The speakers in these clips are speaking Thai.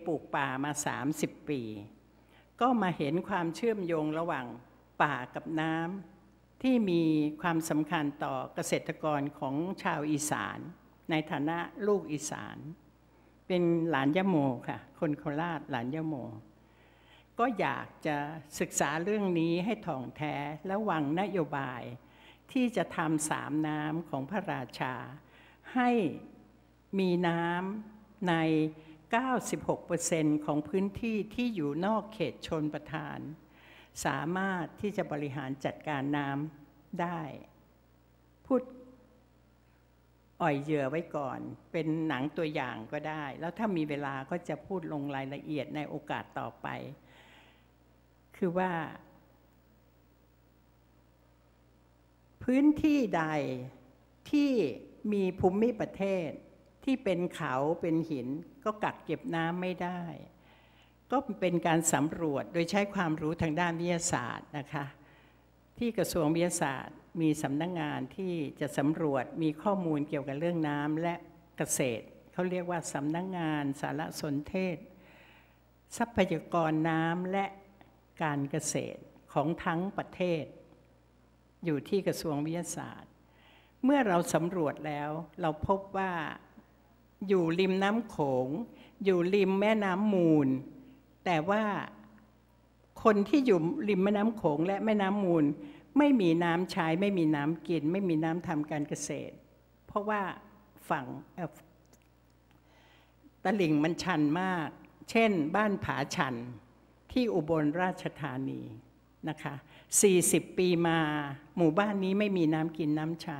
ปลูกป่ามา30 ปีก็มาเห็นความเชื่อมโยงระหว่างป่ากับน้ำที่มีความสำคัญต่อเกษตรกรของชาวอีสานในฐานะลูกอีสานเป็นหลานยะโมค่ะคนโคราชหลานยะโมก็อยากจะศึกษาเรื่องนี้ให้ถ่องแท้และวางนโยบายที่จะทำ3 น้ำของพระราชาให้มีน้ำใน 96% ของพื้นที่ที่อยู่นอกเขตชลประทานสามารถที่จะบริหารจัดการน้ำได้พูดอ่อยเหยื่อไว้ก่อนเป็นหนังตัวอย่างก็ได้แล้วถ้ามีเวลาก็จะพูดลงรายละเอียดในโอกาสต่อไปคือว่าพื้นที่ใดที่มีภูมิประเทศที่เป็นเขาเป็นหินก็กักเก็บน้ำไม่ได้ก็เป็นการสำรวจโดยใช้ความรู้ทางด้านวิทยาศาสตร์นะคะที่กระทรวงวิทยาศาสตร์มีสำนักงานที่จะสำรวจมีข้อมูลเกี่ยวกับเรื่องน้ำและเกษตรเขาเรียกว่าสำนักงานสารสนเทศทรัพยากรน้ำและการเกษตรของทั้งประเทศอยู่ที่กระทรวงวิทยาศาสตร์เมื่อเราสำรวจแล้วเราพบว่าอยู่ริมน้ำโขงอยู่ริมแม่น้ำมูลแต่ว่าคนที่อยู่ริมแม่น้ำโขงและแม่น้ำมูลไม่มีน้ำใช้ไม่มีน้ำกินไม่มีน้ำทำการเกษตรเพราะว่าฝั่งตลิ่งมันชันมากเช่นบ้านผาชันที่อุบลราชธานีนะคะ40 ปีมาหมู่บ้านนี้ไม่มีน้ำกินน้ำใช้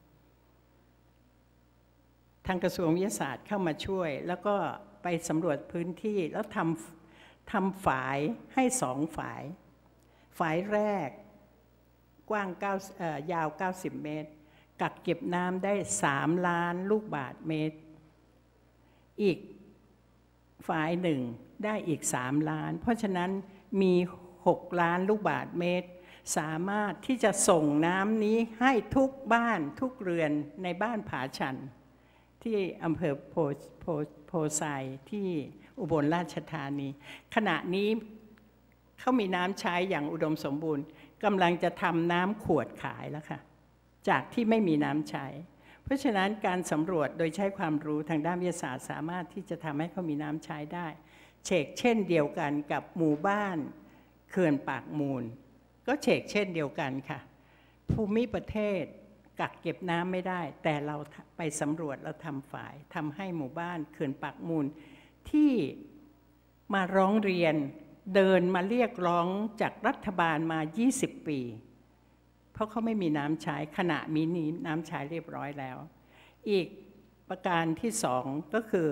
ทางกระทรวงวิทยาศาสตร์เข้ามาช่วยแล้วก็ไปสำรวจพื้นที่แล้วทำฝายให้2 ฝายฝายแรกกว้างยาว90 เมตรกักเก็บน้ำได้3 ล้านลูกบาศก์เมตรอีกฝายหนึ่งได้อีก3 ล้านเพราะฉะนั้นมี6 ล้านลูกบาศก์เมตรสามารถที่จะส่งน้ำนี้ให้ทุกบ้านทุกเรือนในบ้านผาชันที่อำเภอโพไซที่อุบลราชธานีขณะนี้เขามีน้ำใช้อย่างอุดมสมบูรณ์กำลังจะทำน้ำขวดขายแล้วค่ะจากที่ไม่มีน้ำใช้เพราะฉะนั้นการสำรวจโดยใช้ความรู้ทางด้านวิทยาศาสตร์สามารถที่จะทำให้เขามีน้ำใช้ได้เช่นเดียวกันกับหมู่บ้านเขื่อนปากมูลก็เช่นเดียวกันค่ะภูมิประเทศกักเก็บน้ำไม่ได้แต่เราไปสำรวจเราทำฝ่ายทำให้หมู่บ้านเขื่อนปากมูลที่มาร้องเรียนเดินมาเรียกร้องจากรัฐบาลมา20 ปีเพราะเขาไม่มีน้ำใช้ขณะมีน้ำใช้เรียบร้อยแล้วอีกประการที่2ก็คือ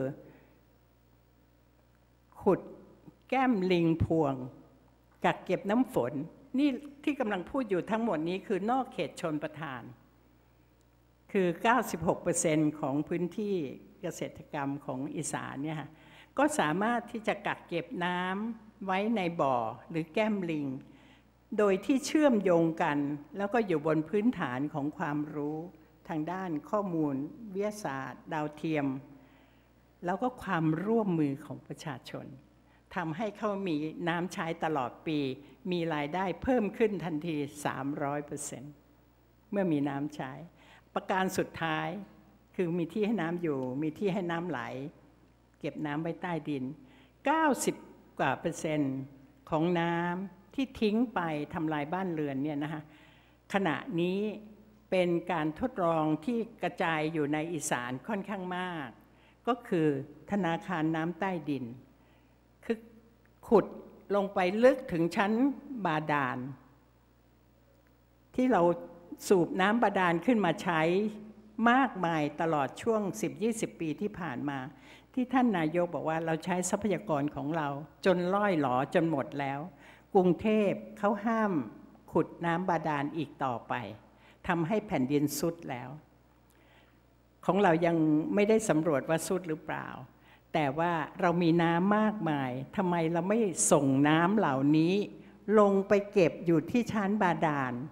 ขุดแก้มลิงพวงกักเก็บน้ำฝนนี่ที่กำลังพูดอยู่ทั้งหมดนี้คือนอกเขตชลประทานคือ 96% ของพื้นที่เกษตรกรรมของอีสานเนี่ยก็สามารถที่จะกักเก็บน้ำไว้ในบ่อหรือแก้มลิงโดยที่เชื่อมโยงกันแล้วก็อยู่บนพื้นฐานของความรู้ทางด้านข้อมูลวิทยาศาสตร์ดาวเทียมแล้วก็ความร่วมมือของประชาชนทำให้เขามีน้ำใช้ตลอดปีมีรายได้เพิ่มขึ้นทันที 300% เมื่อมีน้ำใช้ประการสุดท้ายคือมีที่ให้น้ำอยู่มีที่ให้น้ำไหลเก็บน้ำไว้ใต้ดิน 90% ของน้ำที่ทิ้งไปทำลายบ้านเรือนเนี่ยนะคะขณะนี้เป็นการทดลองที่กระจายอยู่ในอีสานค่อนข้างมากก็คือธนาคารน้ำใต้ดินคือขุดลงไปลึกถึงชั้นบาดาลที่เราสูบน้ำบาดาลขึ้นมาใช้มากมายตลอดช่วง 10-20 ปีที่ผ่านมาที่ท่านนายกบอกว่าเราใช้ทรัพยากรของเราจนล่อยหลอจนหมดแล้วกรุงเทพเขาห้ามขุดน้ำบาดาลอีกต่อไปทำให้แผ่นดินทรุดแล้วของเรายังไม่ได้สำรวจว่าทรุดหรือเปล่าแต่ว่าเรามีน้ำมากมายทำไมเราไม่ส่งน้ำเหล่านี้ลงไปเก็บอยู่ที่ชั้นบาดาล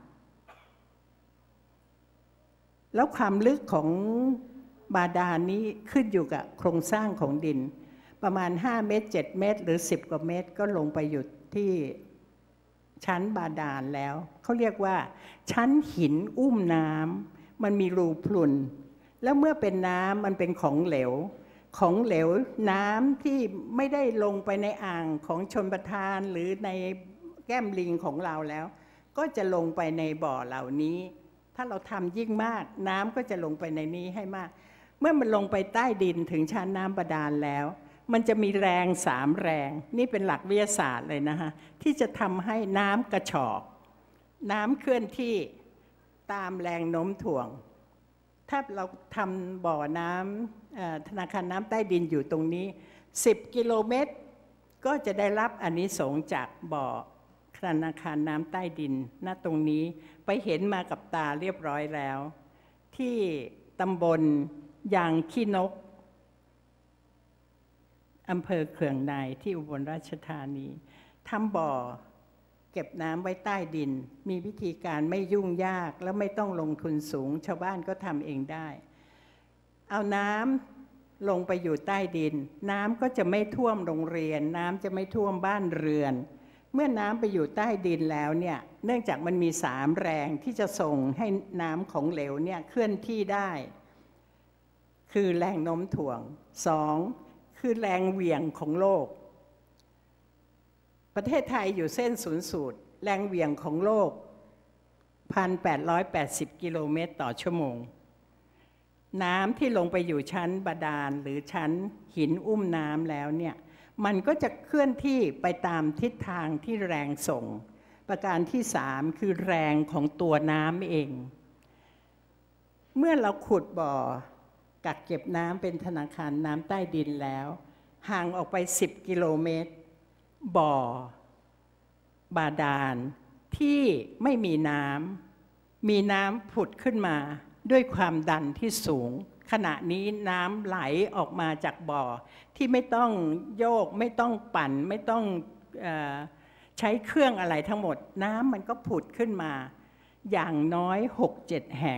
แล้วความลึกของบาดาลนี้ขึ้นอยู่กับโครงสร้างของดินประมาณ5 เมตร 7 เมตรหรือ10 กว่าเมตรก็ลงไปอยู่ที่ชั้นบาดาลแล้วเขาเรียกว่าชั้นหินอุ้มน้ำมันมีรูพรุนแล้วเมื่อเป็นน้ำมันเป็นของเหลวน้ำที่ไม่ได้ลงไปในอ่างของชลประทานหรือในแก้มลิงของเราแล้วก็จะลงไปในบ่อเหล่านี้ถ้าเราทำยิ่งมากน้ำก็จะลงไปในนี้ให้มากเมื่อมันลงไปใต้ดินถึงชั้นน้ำบาดาลแล้วมันจะมีแรง3 แรงนี่เป็นหลักวิทยาศาสตร์เลยนะคะที่จะทำให้น้ำกระฉอกน้ำเคลื่อนที่ตามแรงโน้มถ่วงถ้าเราทำบ่อน้ำธนาคารน้ำใต้ดินอยู่ตรงนี้10 กิโลเมตรก็จะได้รับอานิสงส์จากบ่อธนาคารน้ำใต้ดินณตรงนี้ไปเห็นมากับตาเรียบร้อยแล้วที่ตำบลยางขี้นกอำเภอเขื่องในที่อุบลราชธานีทำบ่อเก็บน้ำไว้ใต้ดินมีวิธีการไม่ยุ่งยากและไม่ต้องลงทุนสูงชาวบ้านก็ทำเองได้เอาน้ำลงไปอยู่ใต้ดินน้ำก็จะไม่ท่วมโรงเรียนน้ำจะไม่ท่วมบ้านเรือนเมื่อน้ำไปอยู่ใต้ดินแล้วเนี่ยเนื่องจากมันมี3 แรงที่จะส่งให้น้ำของเหลวเนี่ยเคลื่อนที่ได้คือแรงโน้มถ่วง2คือแรงเหวี่ยงของโลกประเทศไทยอยู่เส้นศูนย์สูตรแรงเหวี่ยงของโลก 1,880 กิโลเมตรต่อชั่วโมงน้ำที่ลงไปอยู่ชั้นบาดาลหรือชั้นหินอุ้มน้ำแล้วเนี่ยมันก็จะเคลื่อนที่ไปตามทิศทางที่แรงส่งประการที่3คือแรงของตัวน้ำเองเมื่อเราขุดบ่อกักเก็บน้ำเป็นธนาคารน้ำใต้ดินแล้วห่างออกไป10 กิโลเมตรบ่อบาดาลที่ไม่มีน้ำผุดขึ้นมาด้วยความดันที่สูงขณะนี้น้ำไหลออกมาจากบ่อที่ไม่ต้องโยกไม่ต้องปั่นไม่ต้องใช้เครื่องอะไรทั้งหมดน้ำมันก็ผุดขึ้นมาอย่างน้อย 6-7 แห่ง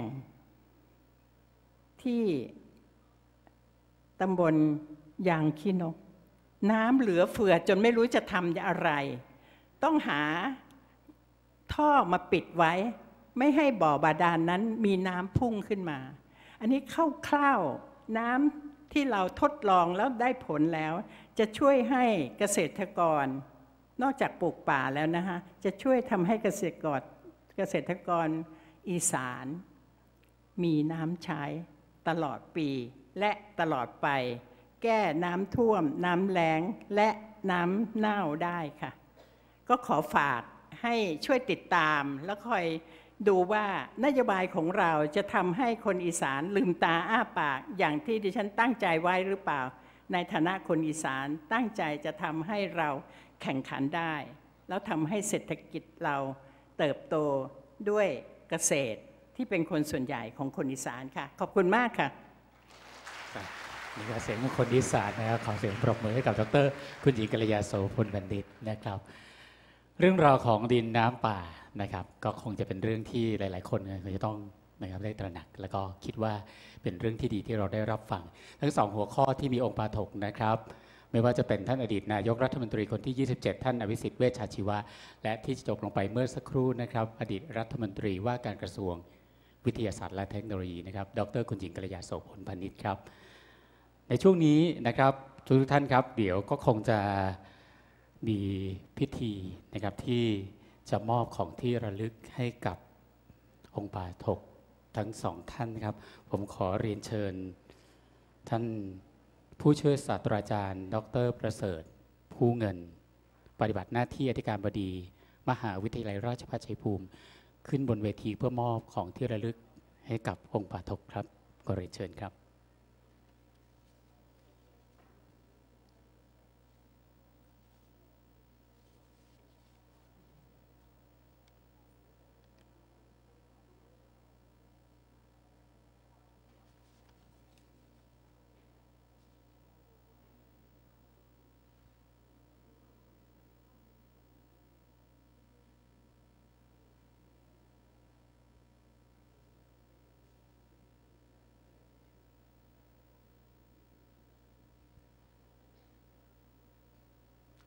ที่ตำบลยางขี้นกน้ำเหลือเฟือจนไม่รู้จะทำอะไรต้องหาท่อมาปิดไว้ไม่ให้บ่อบาดาลนั้นมีน้ำพุ่งขึ้นมาอันนี้คร่าวๆน้ำที่เราทดลองแล้วได้ผลแล้วจะช่วยให้เกษตรกรนอกจากปลูกป่าแล้วนะคะจะช่วยทำให้เกษตรกรอีสานมีน้ำใช้ตลอดปีและตลอดไปแก้น้ำท่วมน้ำแล้งและน้ำเน่าได้ค่ะก็ขอฝากให้ช่วยติดตามแล้วคอยดูว่านโยบายของเราจะทำให้คนอีสานลืมตาอ้าปากอย่างที่ดิฉันตั้งใจไว้หรือเปล่าในฐานะคนอีสานตั้งใจจะทำให้เราแข่งขันได้แล้วทำให้เศรษฐกิจเราเติบโตด้วยเกษตรที่เป็นคนส่วนใหญ่ของคนอีสานค่ะขอบคุณมากค่ะนี่ก็เสียงของคนอีสานนะครับขอเสียงปรบมือให้กับดร.คุณหญิงกัลยาโสพลบัณฑิตนะครับเรื่องราวของดินน้ำป่านะครับก็คงจะเป็นเรื่องที่หลายๆคนคงจะต้องนะครับได้ตระหนักแล้วก็คิดว่าเป็นเรื่องที่ดีที่เราได้รับฟังทั้ง2หัวข้อที่มีองค์ปาฐกนะครับไม่ว่าจะเป็นท่านอดีตนายกรัฐมนตรีคนที่27ท่านอภิสิทธิ์เวชชาชีวะและที่จบลงไปเมื่อสักครู่นะครับอดีตรัฐมนตรีว่าการกระทรวงวิทยาศาสตร์และเทคโนโลยีนะครับดร.คุณหญิงกัลยาโสพลพานิชครับในช่วงนี้นะครับทุกท่านครับเดี๋ยวก็คงจะมีพิธีนะครับที่จะมอบของที่ระลึกให้กับองค์ปาฐกทั้ง2ท่านครับผมขอเรียนเชิญท่านผู้ช่วยศาสตราจารย์ดร.ประเสริฐผู้เงินปฏิบัติหน้าที่อธิการบดีมหาวิทยาลัยราชภัฏชัยภูมิขึ้นบนเวทีเพื่อมอบของที่ระลึกให้กับองค์ปาฐกครับขอเรียนเชิญครับ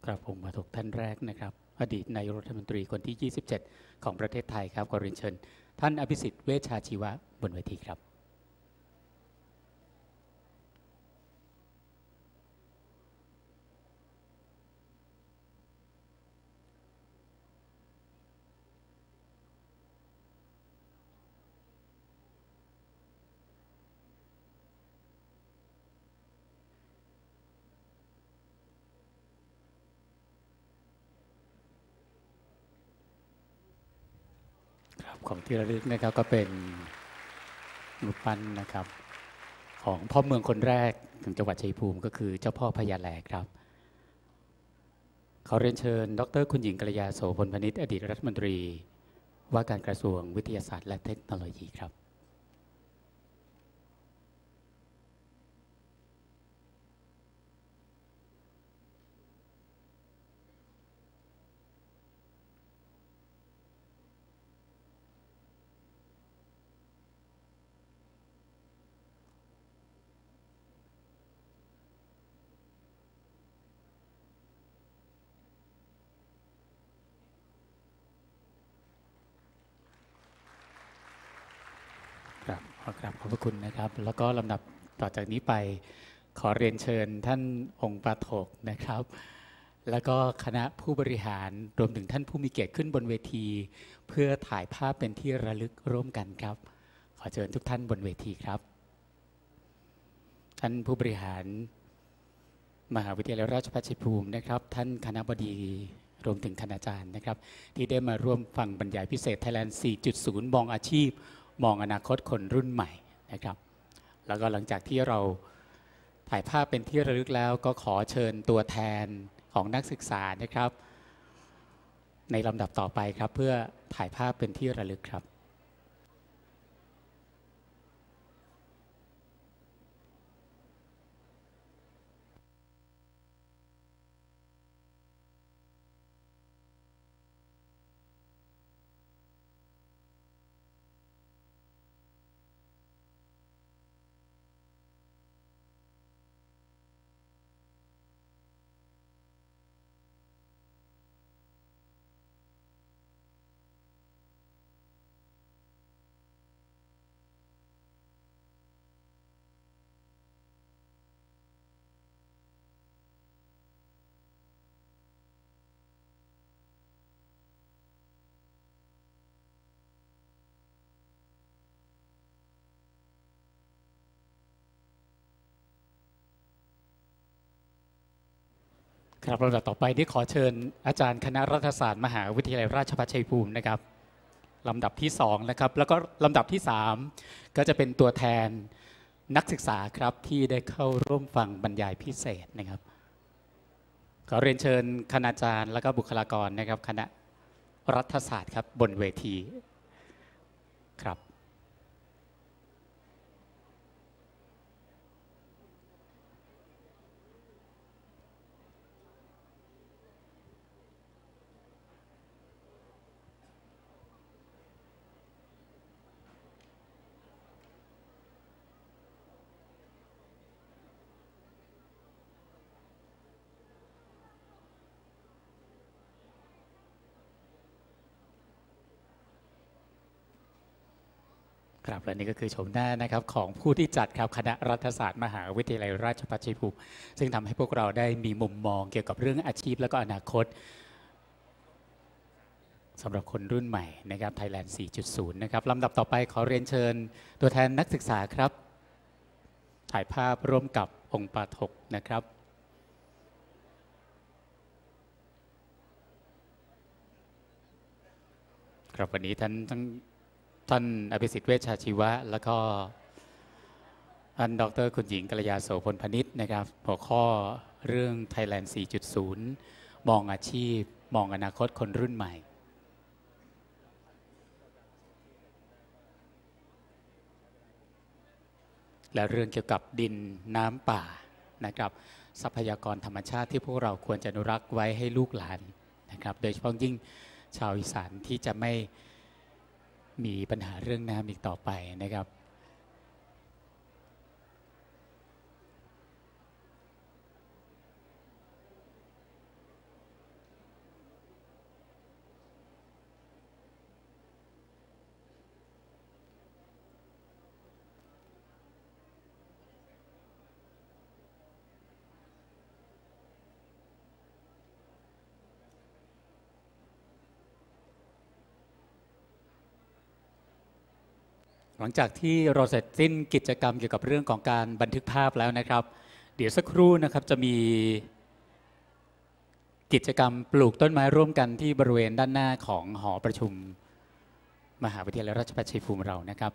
กราบผมมาถกท่านแรกนะครับอดีตนายกรัฐมนตรีคนที่ 27 ของประเทศไทยครับขอเรียนเชิญท่านอภิสิทธิ์เวชชาชีวะบนเวทีครับของที่ระลึกนะครับก็เป็นรูปปั้นนะครับของพ่อเมืองคนแรกของจังหวัดชัยภูมิก็คือเจ้าพ่อพญาแลครับขอเรียนเชิญดร.คุณหญิงกัลยาโสพลพนิษฐ์อดีตรัฐมนตรีว่าการกระทรวงวิทยาศาสตร์และเทคโนโลยีครับครับขอบพระคุณนะครับแล้วก็ลำดับต่อจากนี้ไปขอเรียนเชิญท่านองค์ปาถกนะครับแล้วก็คณะผู้บริหารรวมถึงท่านผู้มีเกียรติขึ้นบนเวทีเพื่อถ่ายภาพเป็นที่ระลึกร่วมกันครับขอเชิญทุกท่านบนเวทีครับท่านผู้บริหารมหาวิทยาลัยราชภัฏชัยภูมินะครับท่านคณบดีรวมถึงคณาจารย์นะครับที่ได้มาร่วมฟังบรรยายพิเศษ Thailand 4.0 มองอาชีพมองอนาคตคนรุ่นใหม่นะครับแล้วก็หลังจากที่เราถ่ายภาพเป็นที่ระลึกแล้วก็ขอเชิญตัวแทนของนักศึกษานะครับในลำดับต่อไปครับเพื่อถ่ายภาพเป็นที่ระลึกครับครับลำดับต่อไปที่ขอเชิญอาจารย์คณะรัฐศาสตร์มหาวิทยาลัยราชภัฏชัยภูมินะครับลำดับที่2นะครับแล้วก็ลำดับที่3ก็จะเป็นตัวแทนนักศึกษาครับที่ได้เข้าร่วมฟังบรรยายพิเศษนะครับขอเรียนเชิญคณาจารย์และก็บุคลากรนะครับคณะรัฐศาสตร์ครับบนเวทีครับครับและนี่ก็คือชมหน้านะครับของผู้ที่จัดครับคณะรัฐศาสตร์มหาวิทยาลัยราชภัฏชัยภูมิซึ่งทำให้พวกเราได้มีมุมมองเกี่ยวกับเรื่องอาชีพและก็อนาคตสำหรับคนรุ่นใหม่นะครับ Thailand 4.0 นะครับลำดับต่อไปขอเรียนเชิญตัวแทนนักศึกษาครับถ่ายภาพร่วมกับองค์ปาถกนะครับครับวันนี้ท่านอภิสิทธิ์เวชชาชีวะแล้วก็ท่านดร.คุณหญิงกัลยาโสพลพนิษฐ์นะครับหัวข้อเรื่อง Thailand 4.0 มองอาชีพมองอนาคตคนรุ่นใหม่และเรื่องเกี่ยวกับดินน้ำป่านะครับทรัพยากรธรรมชาติที่พวกเราควรจะอนุรักษ์ไว้ให้ลูกหลานนะครับโดยเฉพาะยิ่งชาวอีสานที่จะไม่มีปัญหาเรื่องน้ำอีกต่อไปนะครับหลังจากที่เราเสร็จสิ้นกิจกรรมเกี่ยวกับเรื่องของการบันทึกภาพแล้วนะครับเดี๋ยวสักครู่นะครับจะมีกิจกรรมปลูกต้นไม้ร่วมกันที่บริเวณด้านหน้าของหอประชุมมหาวิทยาลัยราชภัฏชัยภูมิเรานะครับ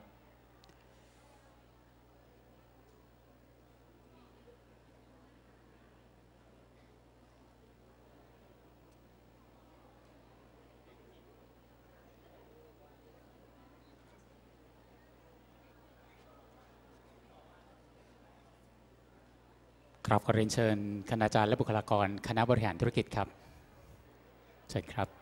ครับขอเรียนเชิญคณาจารย์และบุคลากรคณะบริหารธุรกิจครับเชิญครับ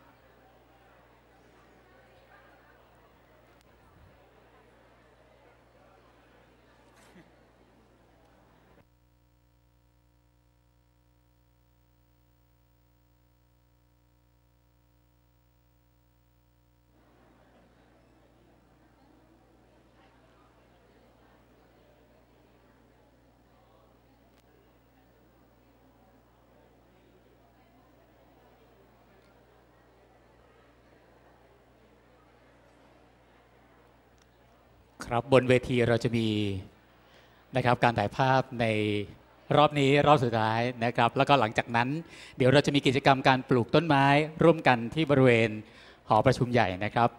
ครับบนเวทีเราจะมีนะครับการถ่ายภาพในรอบนี้รอบสุดท้ายนะครับแล้วก็หลังจากนั้นเดี๋ยวเราจะมีกิจกรรมการปลูกต้นไม้ร่วมกันที่บริเวณหอประชุมใหญ่นะครับ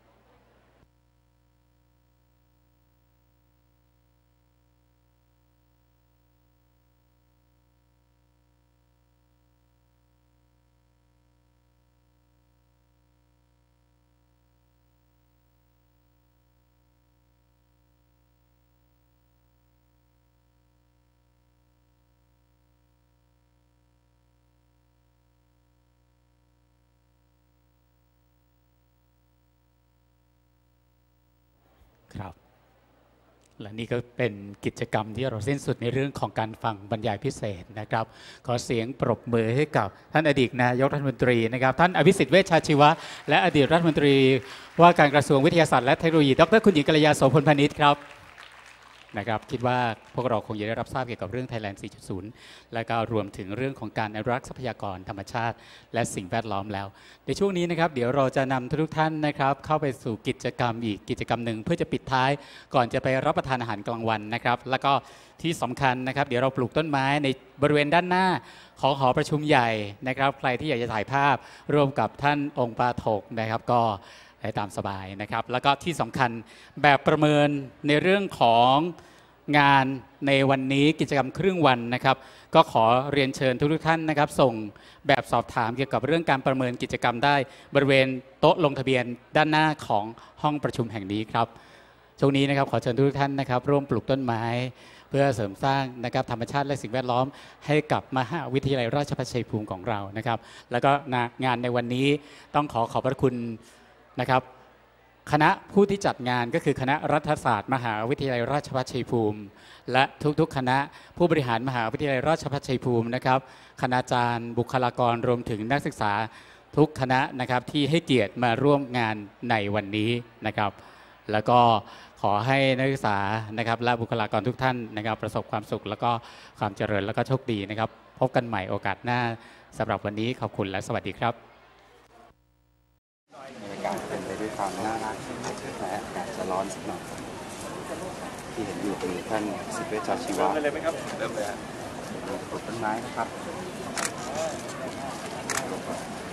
ครับและนี่ก็เป็นกิจกรรมที่เราสิ้นสุดในเรื่องของการฟังบรรยายพิเศษนะครับขอเสียงปรบมือให้กับท่านอดีตนายกรัฐมนตรีนะครับท่านอภิสิทธิ์เวชชาชีวะและอดีตรัฐมนตรีว่าการกระทรวงวิทยาศาสตร์และเทคโนโลยีดร.คุณหญิงกัลยาโสพลพานิชครับนะครับคิดว่าพวกเราคงจะได้รับทราบเกี่ยวกับเรื่อง Thailand 4.0 และก็รวมถึงเรื่องของการอนุรักษ์ทรัพยากรธรรมชาติและสิ่งแวดล้อมแล้วในช่วงนี้นะครับเดี๋ยวเราจะนำทุกท่านนะครับเข้าไปสู่กิจกรรมอีกกิจกรรมหนึ่งเพื่อจะปิดท้ายก่อนจะไปรับประทานอาหารกลางวันนะครับแล้วก็ที่สำคัญนะครับเดี๋ยวเราปลูกต้นไม้ในบริเวณด้านหน้าของหอประชุมใหญ่นะครับใครที่อยากจะถ่ายภาพร่วมกับท่านองค์ปาถกนะครับก็ได้ตามสบายนะครับแล้วก็ที่สำคัญแบบประเมินในเรื่องของงานในวันนี้กิจกรรมครึ่งวันนะครับก็ขอเรียนเชิญทุกท่านนะครับส่งแบบสอบถามเกี่ยวกับเรื่องการประเมินกิจกรรมได้บริเวณโต๊ะลงทะเบียนด้านหน้าของห้องประชุมแห่งนี้ครับช่วงนี้นะครับขอเชิญทุกท่านนะครับร่วมปลูกต้นไม้เพื่อเสริมสร้างนะครับธรรมชาติและสิ่งแวดล้อมให้กับมหาวิทยาลัยราชภัฏชัยภูมิของเรานะครับแล้วก็งานในวันนี้ต้องขอบพระคุณนะครับคณะผู้ที่จัดงานก็คือคณะรัฐศาสตร์มหาวิทยาลัยราชภัฏชัยภูมิและทุกๆคณะผู้บริหารมหาวิทยาลัยราชภัฏชัยภูมินะครับคณาจารย์บุคลากรรวมถึงนักศึกษาทุกคณะนะครับที่ให้เกียรติมาร่วมงานในวันนี้นะครับแล้วก็ขอให้นักศึกษานะครับและบุคลากรทุกท่านนะครับประสบความสุขแล้วก็ความเจริญแล้วก็โชคดีนะครับพบกันใหม่โอกาสหน้าสำหรับวันนี้ขอบคุณและสวัสดีครับบรรยากาศเป็นไปด้วยความน่ารักและอากาศจะร้อนสักหน่อยที่เห็นอยู่เป็นท่านสิทธิเวชชาชีวะเริ่มเลยไหมครับเริ่มเลยปลูกต้นไม้นะครับ